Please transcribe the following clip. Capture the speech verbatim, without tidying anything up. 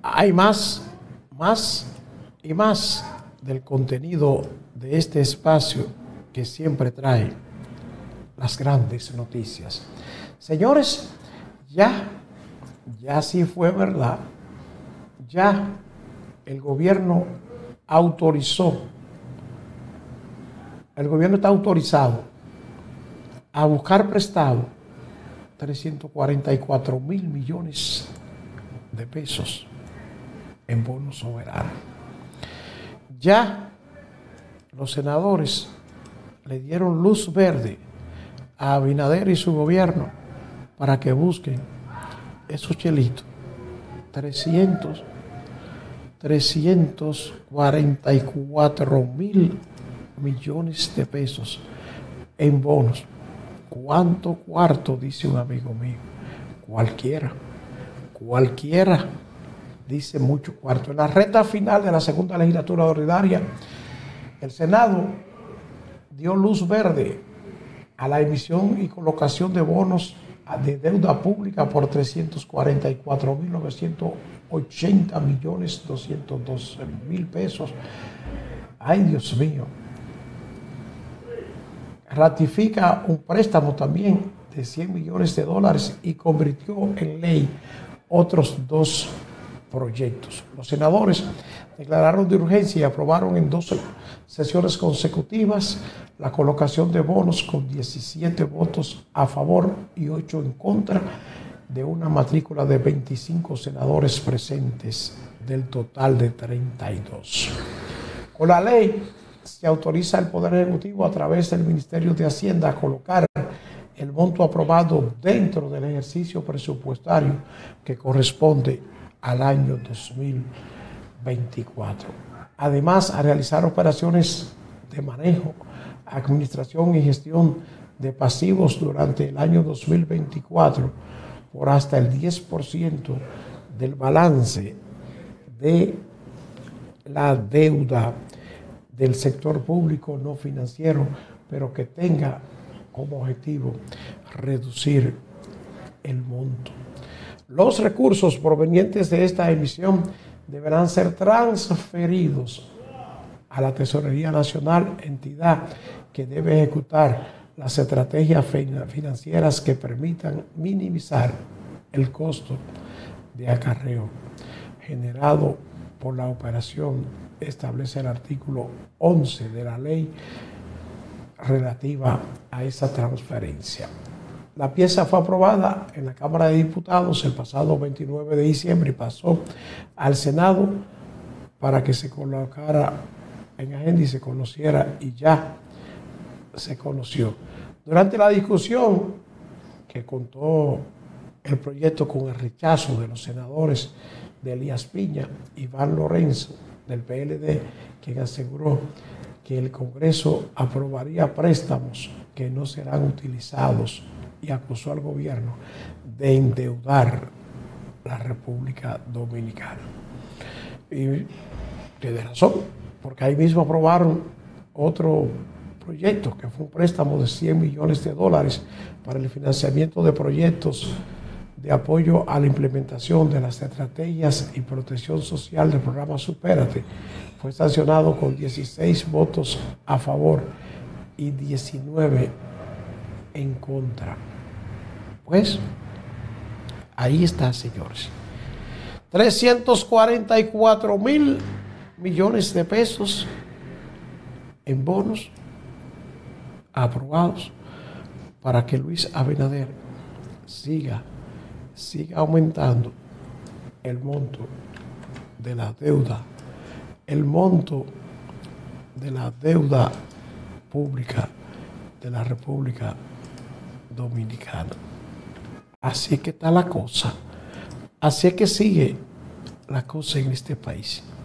hay más, más y más del contenido de este espacio que siempre trae las grandes noticias. Señores, ya, ya sí fue verdad, ya el gobierno autorizó, el gobierno está autorizado a buscar prestado trescientos cuarenta y cuatro mil millones de pesos en bonos soberanos. Ya los senadores le dieron luz verde a Abinader y su gobierno para que busquen esos chelitos, trescientos, trescientos cuarenta y cuatro mil millones de pesos en bonos. ¿Cuánto cuarto? Dice un amigo mío. Cualquiera, cualquiera, dice mucho cuarto. En la recta final de la segunda legislatura ordinaria, el Senado dio luz verde a la emisión y colocación de bonos de deuda pública por trescientos cuarenta y cuatro mil novecientos ochenta millones doscientos doce mil pesos. Ay, Dios mío. Ratifica un préstamo también de cien millones de dólares y convirtió en ley otros dos proyectos. Los senadores declararon de urgencia y aprobaron en dos sesiones consecutivas la colocación de bonos con diecisiete votos a favor y ocho en contra de una matrícula de veinticinco senadores presentes del total de treinta y dos. Con la ley se autoriza al Poder Ejecutivo a través del Ministerio de Hacienda a colocar el monto aprobado dentro del ejercicio presupuestario que corresponde al año dos mil veinticuatro. Además, a realizar operaciones de manejo, administración y gestión de pasivos durante el año dos mil veinticuatro por hasta el diez por ciento del balance de la deuda del sector público no financiero, pero que tenga como objetivo reducir el monto. Los recursos provenientes de esta emisión deberán ser transferidos a la Tesorería Nacional, entidad que debe ejecutar las estrategias financieras que permitan minimizar el costo de acarreo generado por la operación, establece el artículo once de la ley relativa a esa transferencia. La pieza fue aprobada en la Cámara de Diputados el pasado veintinueve de diciembre y pasó al Senado para que se colocara en agenda y se conociera, y ya se conoció. Durante la discusión que contó el proyecto con el rechazo de los senadores de Elías Piña, Iván Lorenzo del P L D, quien aseguró que el Congreso aprobaría préstamos que no serán utilizados, y acusó al gobierno de endeudar la República Dominicana. Y tiene razón, porque ahí mismo aprobaron otro proyecto que fue un préstamo de cien millones de dólares para el financiamiento de proyectos de apoyo a la implementación de las estrategias y protección social del programa Supérate. Fue sancionado con dieciséis votos a favor y diecinueve en contra. Pues ahí está, señores. trescientos cuarenta y cuatro mil millones de pesos en bonos aprobados para que Luis Abinader siga siga aumentando el monto de la deuda, el monto de la deuda pública de la República Dominicana. Así que está la cosa, así es que sigue la cosa en este país.